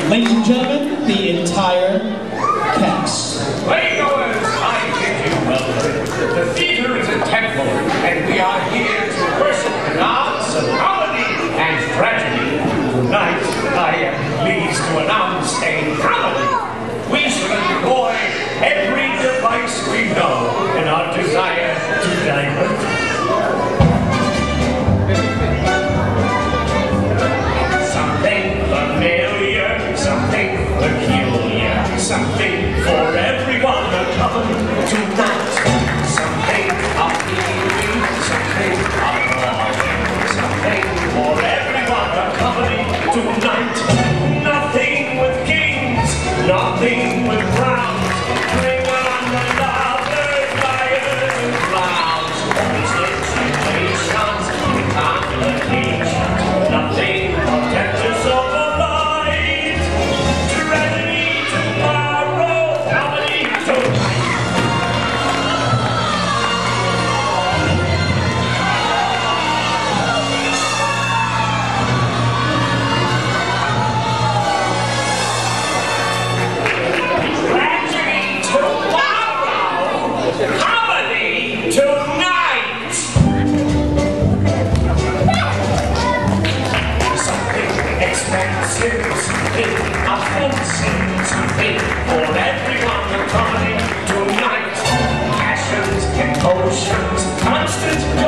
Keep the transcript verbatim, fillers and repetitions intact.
Ladies and gentlemen, the entire cast. Playgoers, I bid you welcome. The theater is a temple, and we are here to worship the gods of comedy and tragedy. Tonight, I am pleased to announce a comedy. We shall employ every device we know in our desire to divert. Something for everyone accompanied tonight. Something appealing, something appalling. Something for everyone accompanied tonight. Nothing with kings, nothing with crowns. Bring on the lovers, liars, and clowns. Situations, complications. Nothing protects us all. Comedy tonight! Something expensive, something offensive, something for everyone. Comedy tonight. Passions, emotions, constant